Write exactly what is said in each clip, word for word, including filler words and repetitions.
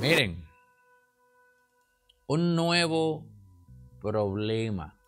Miren, un nuevo problema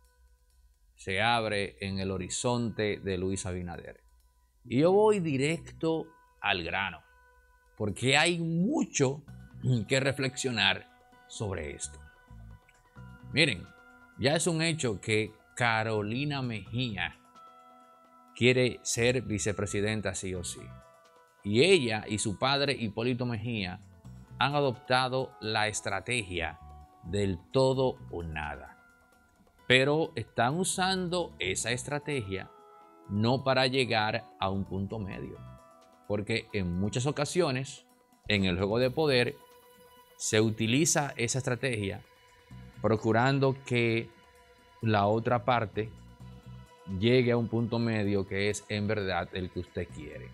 se abre en el horizonte de Luis Abinader. Y yo voy directo al grano, porque hay mucho que reflexionar sobre esto. Miren, ya es un hecho que Carolina Mejía quiere ser vicepresidenta sí o sí. Y ella y su padre Hipólito Mejía han adoptado la estrategia del todo o nada. Pero están usando esa estrategia no para llegar a un punto medio. Porque en muchas ocasiones, en el juego de poder, se utiliza esa estrategia procurando que la otra parte llegue a un punto medio que es en verdad el que usted quiere.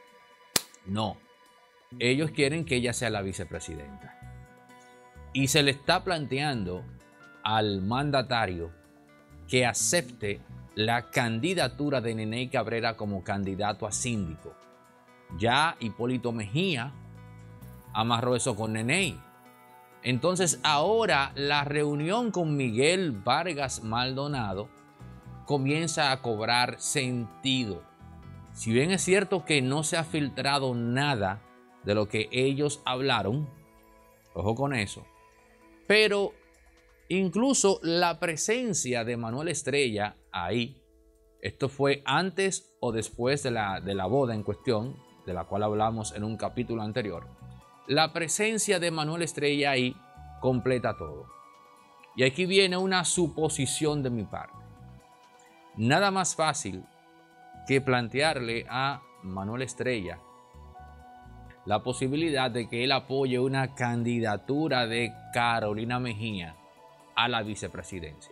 No, ellos quieren que ella sea la vicepresidenta. Y se le está planteando al mandatario que acepte la candidatura de Neney Cabrera como candidato a síndico. Ya Hipólito Mejía amarró eso con Neney. Entonces ahora la reunión con Miguel Vargas Maldonado comienza a cobrar sentido. Si bien es cierto que no se ha filtrado nada de lo que ellos hablaron, ojo con eso, pero incluso la presencia de Manuel Estrella ahí, esto fue antes o después de la, de la boda en cuestión, de la cual hablamos en un capítulo anterior, la presencia de Manuel Estrella ahí completa todo. Y aquí viene una suposición de mi parte. Nada más fácil que plantearle a Manuel Estrella la posibilidad de que él apoye una candidatura de Carolina Mejía a la vicepresidencia.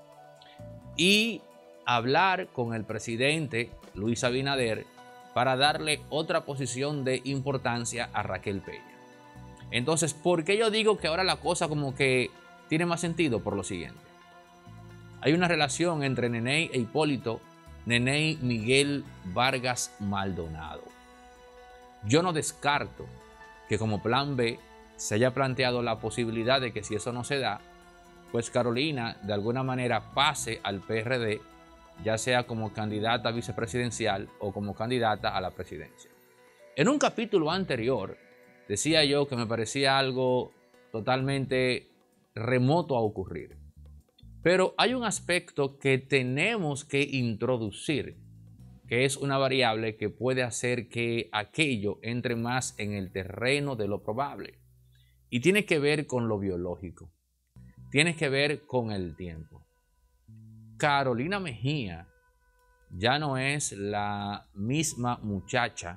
Y hablar con el presidente Luis Abinader para darle otra posición de importancia a Raquel Peña. Entonces, ¿por qué yo digo que ahora la cosa como que tiene más sentido? Por lo siguiente. Hay una relación entre Neney e Hipólito, Neney Miguel Vargas Maldonado. Yo no descarto que como plan B se haya planteado la posibilidad de que si eso no se da, pues Carolina de alguna manera pase al P R D, ya sea como candidata vicepresidencial o como candidata a la presidencia. En un capítulo anterior decía yo que me parecía algo totalmente remoto a ocurrir. Pero hay un aspecto que tenemos que introducir, que es una variable que puede hacer que aquello entre más en el terreno de lo probable. Y tiene que ver con lo biológico. Tiene que ver con el tiempo. Carolina Mejía ya no es la misma muchacha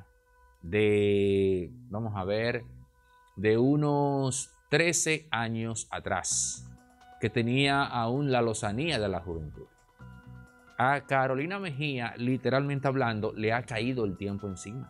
de, vamos a ver, de unos trece años atrás, que tenía aún la lozanía de la juventud. A Carolina Mejía, literalmente hablando, le ha caído el tiempo encima.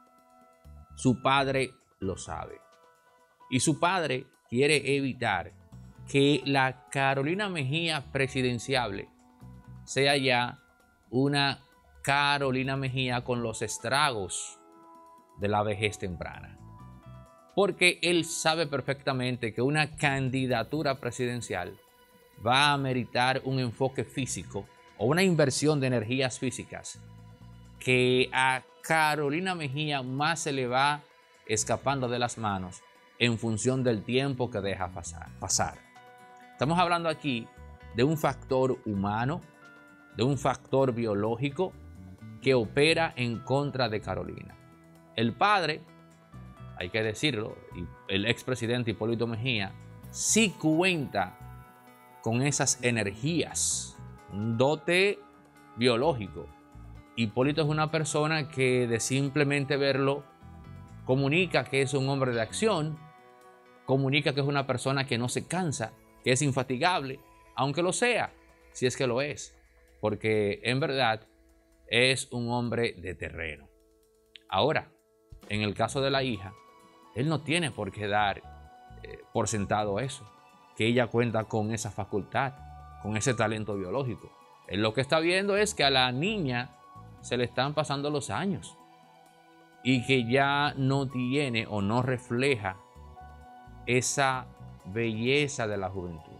Su padre lo sabe. Y su padre quiere evitar que la Carolina Mejía presidenciable sea ya una Carolina Mejía con los estragos de la vejez temprana. Porque él sabe perfectamente que una candidatura presidencial va a ameritar un enfoque físico o una inversión de energías físicas que a Carolina Mejía más se le va escapando de las manos en función del tiempo que deja pasar. pasar. Estamos hablando aquí de un factor humano, de un factor biológico que opera en contra de Carolina. El padre, hay que decirlo, el expresidente Hipólito Mejía, sí cuenta con esas energías, un dote biológico. Hipólito es una persona que de simplemente verlo comunica que es un hombre de acción, comunica que es una persona que no se cansa, que es infatigable, aunque lo sea, si es que lo es, porque en verdad es un hombre de terreno. Ahora, en el caso de la hija, él no tiene por qué dar eh, por sentado eso, que ella cuenta con esa facultad, con ese talento biológico. Él lo que está viendo es que a la niña se le están pasando los años y que ya no tiene o no refleja esa belleza de la juventud.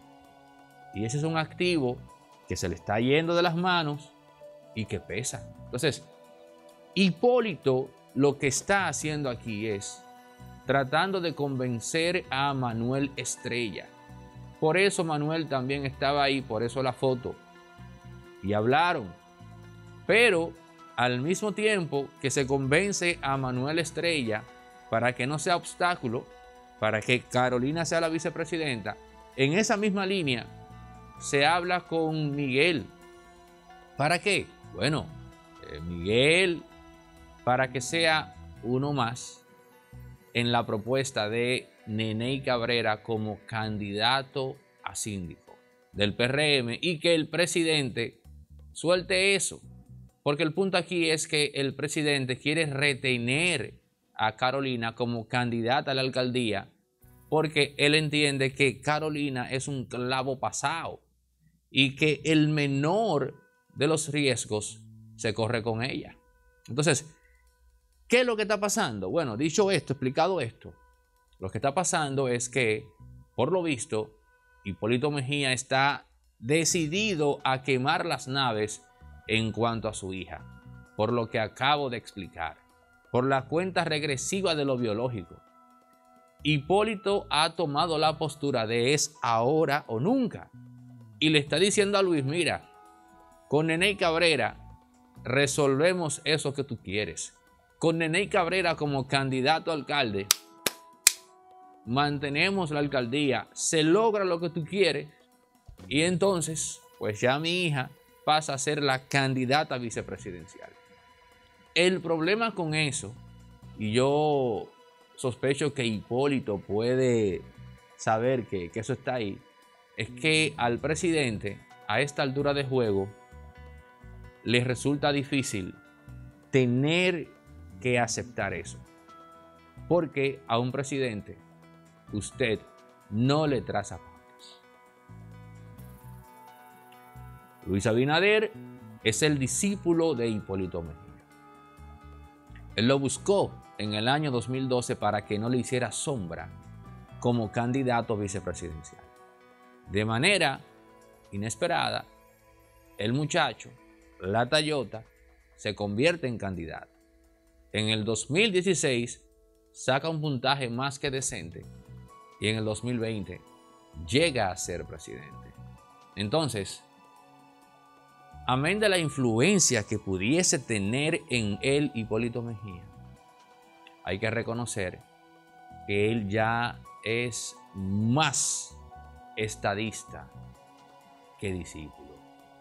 Y ese es un activo que se le está yendo de las manos y que pesa. Entonces, Hipólito lo que está haciendo aquí es tratando de convencer a Manuel Estrella. Por eso Manuel también estaba ahí, por eso la foto. Y hablaron. Pero al mismo tiempo que se convence a Manuel Estrella para que no sea obstáculo, para que Carolina sea la vicepresidenta, en esa misma línea se habla con Miguel. ¿Para qué? Bueno, eh, Miguel, para que sea uno más en la propuesta de Neney Cabrera como candidato a síndico del P R M y que el presidente suelte eso. Porque el punto aquí es que el presidente quiere retener a Carolina como candidata a la alcaldía porque él entiende que Carolina es un clavo pasado y que el menor de los riesgos se corre con ella. Entonces, ¿qué es lo que está pasando? Bueno, dicho esto, explicado esto, lo que está pasando es que, por lo visto, Hipólito Mejía está decidido a quemar las naves en cuanto a su hija, por lo que acabo de explicar, por la cuenta regresiva de lo biológico. Hipólito ha tomado la postura de es ahora o nunca y le está diciendo a Luis, mira, con Neney Cabrera resolvemos eso que tú quieres. Con Neney Cabrera como candidato a alcalde, mantenemos la alcaldía, se logra lo que tú quieres y entonces, pues ya mi hija pasa a ser la candidata vicepresidencial. El problema con eso, y yo sospecho que Hipólito puede saber que, que eso está ahí, es que al presidente, a esta altura de juego, le resulta difícil tener que aceptar eso. Porque a un presidente, usted no le traza pautas. Luis Abinader es el discípulo de Hipólito Mejía. Él lo buscó en el año dos mil doce para que no le hiciera sombra como candidato vicepresidencial. De manera inesperada, el muchacho, la Tayota, se convierte en candidato. En el dos mil dieciséis saca un puntaje más que decente y en el dos mil veinte llega a ser presidente. Entonces, amén de la influencia que pudiese tener en él Hipólito Mejía, hay que reconocer que él ya es más estadista que discípulo,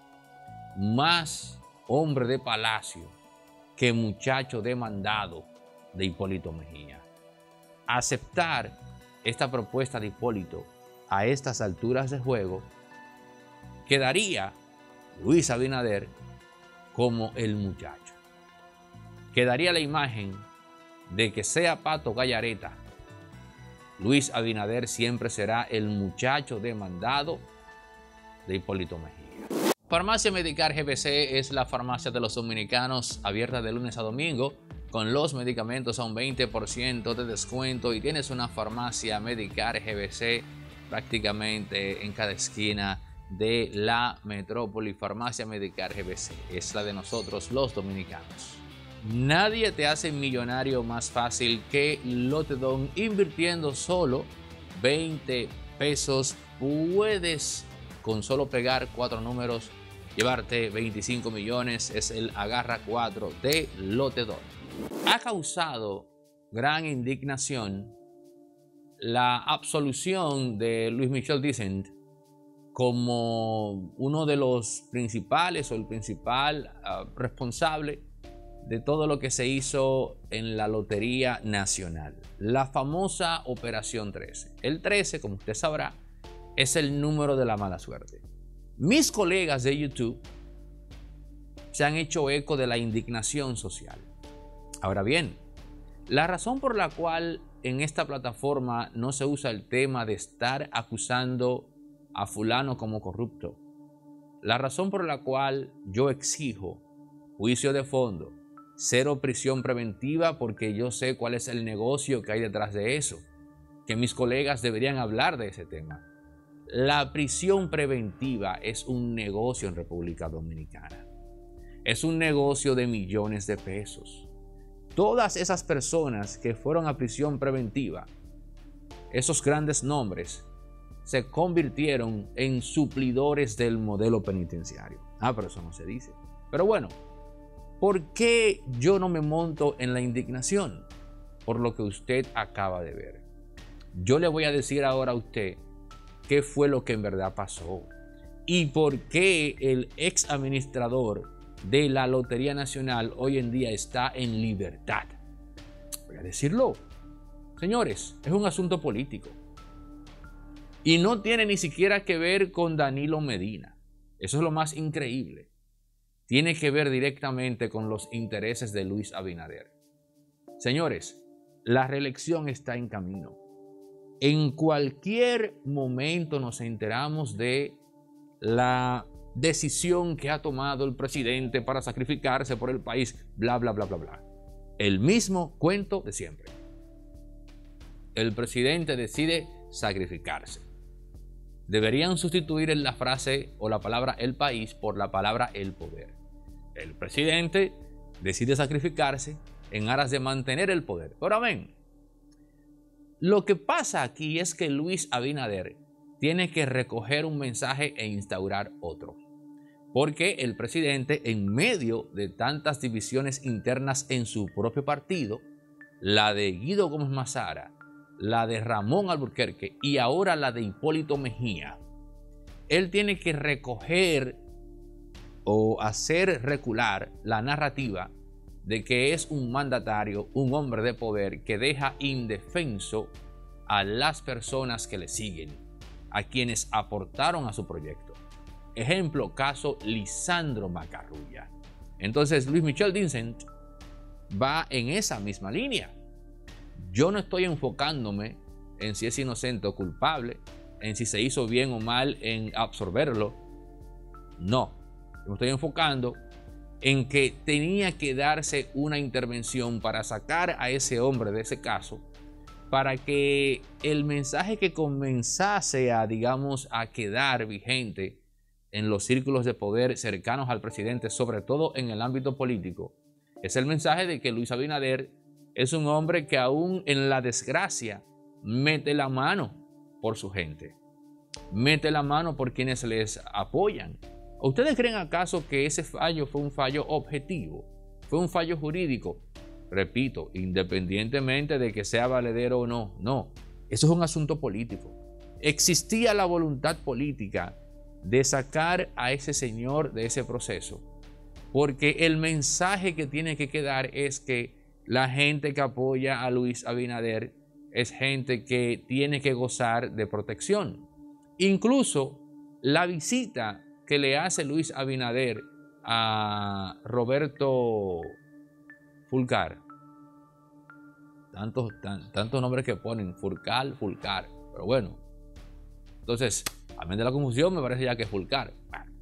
más hombre de palacio que muchacho demandado de Hipólito Mejía. Aceptar esta propuesta de Hipólito a estas alturas de juego quedaría Luis Abinader como el muchacho. Quedaría la imagen de que sea Pato Gallareta, Luis Abinader siempre será el muchacho demandado de Hipólito Mejía. Farmacia Medicar G B C es la farmacia de los dominicanos, abierta de lunes a domingo, con los medicamentos a un veinte por ciento de descuento, y tienes una farmacia Medicar G B C prácticamente en cada esquina de la metrópoli. Farmacia Medicar G B C es la de nosotros los dominicanos. Nadie te hace millonario más fácil que Lotedon. Invirtiendo solo veinte pesos puedes con solo pegar cuatro números llevarte veinticinco millones. Es el agarra cuatro de Lotedon. Ha causado gran indignación la absolución de Luis Michel Dicent como uno de los principales o el principal uh, responsable de todo lo que se hizo en la Lotería Nacional, la famosa Operación trece. El trece, como usted sabrá, es el número de la mala suerte. Mis colegas de YouTube se han hecho eco de la indignación social. Ahora bien, la razón por la cual en esta plataforma no se usa el tema de estar acusando a fulano como corrupto, la razón por la cual yo exijo juicio de fondo, cero prisión preventiva, porque yo sé cuál es el negocio que hay detrás de eso, que mis colegas deberían hablar de ese tema. La prisión preventiva es un negocio en República Dominicana. Es un negocio de millones de pesos. Todas esas personas que fueron a prisión preventiva, esos grandes nombres, se convirtieron en suplidores del modelo penitenciario. Ah, pero eso no se dice. Pero bueno, ¿por qué yo no me monto en la indignación? Por lo que usted acaba de ver. Yo le voy a decir ahora a usted qué fue lo que en verdad pasó y por qué el ex administrador de la Lotería Nacional hoy en día está en libertad. Voy a decirlo. Señores, es un asunto político. Y no tiene ni siquiera que ver con Danilo Medina. Eso es lo más increíble. Tiene que ver directamente con los intereses de Luis Abinader. Señores, la reelección está en camino. En cualquier momento nos enteramos de la decisión que ha tomado el presidente para sacrificarse por el país, bla, bla, bla, bla, bla. El mismo cuento de siempre. El presidente decide sacrificarse. Deberían sustituir la frase o la palabra el país por la palabra el poder. El presidente decide sacrificarse en aras de mantener el poder. Ahora ven, lo que pasa aquí es que Luis Abinader tiene que recoger un mensaje e instaurar otro. Porque el presidente, en medio de tantas divisiones internas en su propio partido, la de Guido Gómez Mazara, la de Ramón Alburquerque y ahora la de Hipólito Mejía, él tiene que recoger o hacer recular la narrativa de que es un mandatario, un hombre de poder que deja indefenso a las personas que le siguen, a quienes aportaron a su proyecto. Ejemplo, caso Lisandro Macarrulla. Entonces Luis Michel Vincent va en esa misma línea. Yo no estoy enfocándome en si es inocente o culpable, en si se hizo bien o mal en absorberlo. No, me estoy enfocando en que tenía que darse una intervención para sacar a ese hombre de ese caso, para que el mensaje que comenzase a, digamos, a quedar vigente en los círculos de poder cercanos al presidente, sobre todo en el ámbito político, es el mensaje de que Luis Abinader es un hombre que aún en la desgracia mete la mano por su gente, mete la mano por quienes les apoyan. ¿Ustedes creen acaso que ese fallo fue un fallo objetivo? ¿Fue un fallo jurídico? Repito, independientemente de que sea valedero o no, no. Eso es un asunto político. Existía la voluntad política de sacar a ese señor de ese proceso, porque el mensaje que tiene que quedar es que la gente que apoya a Luis Abinader es gente que tiene que gozar de protección. Incluso la visita que le hace Luis Abinader a Roberto Fulcar, tantos, tan, tantos nombres que ponen, Fulcar, Fulcar, pero bueno, entonces, a menos de la confusión, me parece ya que es Fulcar.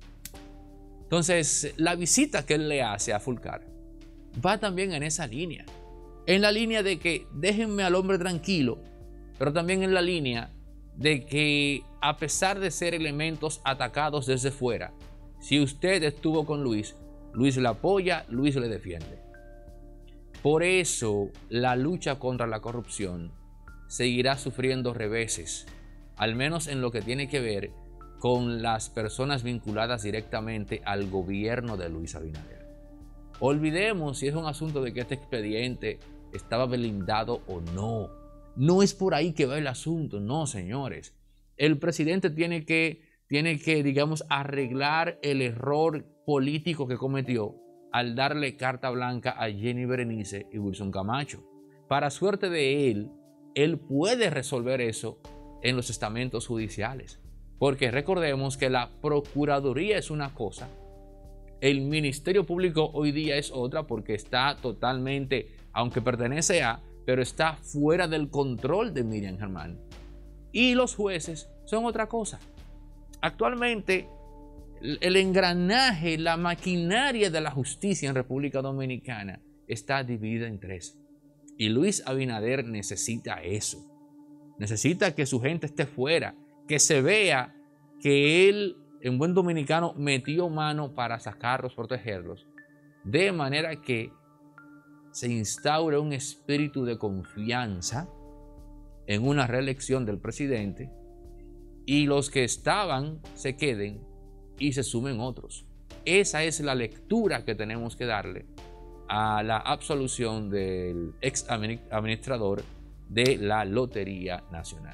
Entonces, la visita que él le hace a Fulcar va también en esa línea, en la línea de que déjenme al hombre tranquilo, pero también en la línea de que a pesar de ser elementos atacados desde fuera, si usted estuvo con Luis, Luis le apoya, Luis le defiende. Por eso la lucha contra la corrupción seguirá sufriendo reveses, al menos en lo que tiene que ver con las personas vinculadas directamente al gobierno de Luis Abinader. Olvidemos si es un asunto de que este expediente estaba blindado o no. No es por ahí que va el asunto, no, señores. El presidente tiene que, tiene que, digamos, arreglar el error político que cometió al darle carta blanca a Jenny Berenice y Wilson Camacho. Para suerte de él, él puede resolver eso en los estamentos judiciales. Porque recordemos que la Procuraduría es una cosa, el Ministerio Público hoy día es otra, porque está totalmente, aunque pertenece a, pero está fuera del control de Miriam Germán. Y los jueces son otra cosa. Actualmente, el engranaje, la maquinaria de la justicia en República Dominicana está dividida en tres. Y Luis Abinader necesita eso. necesita que su gente esté fuera, que se vea que él, en buen dominicano, metió mano para sacarlos, protegerlos, de manera que se instaure un espíritu de confianza en una reelección del presidente y los que estaban se queden y se sumen otros. Esa es la lectura que tenemos que darle a la absolución del ex administrador de la Lotería Nacional.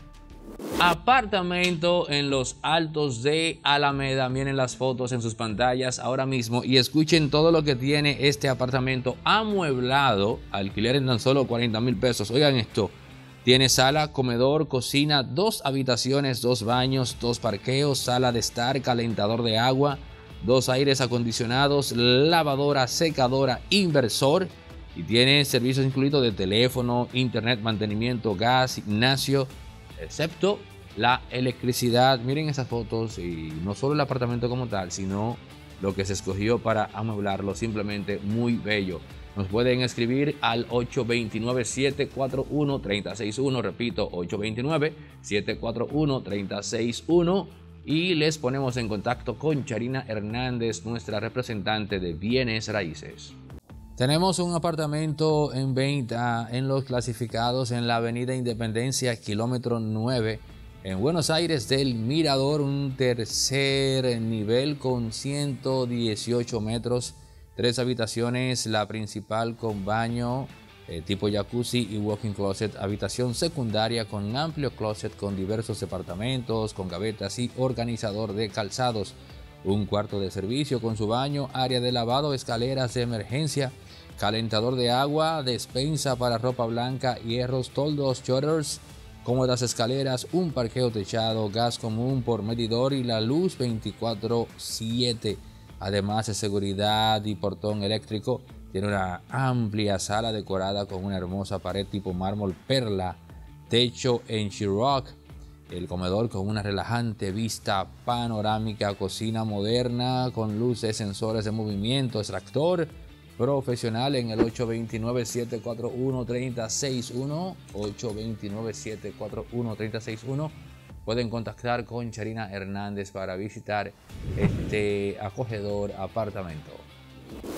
Apartamento en los Altos de Alameda. Miren las fotos en sus pantallas ahora mismo y escuchen todo lo que tiene este apartamento amueblado. Alquiler en tan solo cuarenta mil pesos. Oigan esto. Tiene sala, comedor, cocina, dos habitaciones, dos baños, dos parqueos, sala de estar, calentador de agua, dos aires acondicionados, lavadora, secadora, inversor. Y tiene servicios incluidos de teléfono, internet, mantenimiento, gas, gimnasio, excepto la electricidad. Miren esas fotos y no solo el apartamento como tal, sino lo que se escogió para amueblarlo, simplemente muy bello. Nos pueden escribir al ocho dos nueve, siete cuatro uno, tres cero seis uno, repito, ocho dos nueve, siete cuatro uno, tres cero seis uno, y les ponemos en contacto con Charina Hernández, nuestra representante de bienes raíces. Tenemos un apartamento en venta en los clasificados en la avenida Independencia, kilómetro nueve, en Buenos Aires del Mirador, un tercer nivel con ciento dieciocho metros, tres habitaciones, la principal con baño eh, tipo jacuzzi y walk-in closet, habitación secundaria con amplio closet con diversos departamentos, con gavetas y organizador de calzados, un cuarto de servicio con su baño, área de lavado, escaleras de emergencia, calentador de agua, despensa para ropa blanca, hierros, toldos, shutters, cómodas escaleras, un parqueo techado, gas común por medidor y la luz veinticuatro siete. Además de seguridad y portón eléctrico, tiene una amplia sala decorada con una hermosa pared tipo mármol perla, techo en Sheetrock, el comedor con una relajante vista panorámica, cocina moderna con luces, sensores de movimiento, extractor profesional en el ocho dos nueve, siete cuatro uno, tres cero seis uno, ocho dos nueve, siete cuatro uno, tres cero seis uno. Pueden contactar con Charina Hernández para visitar este acogedor apartamento.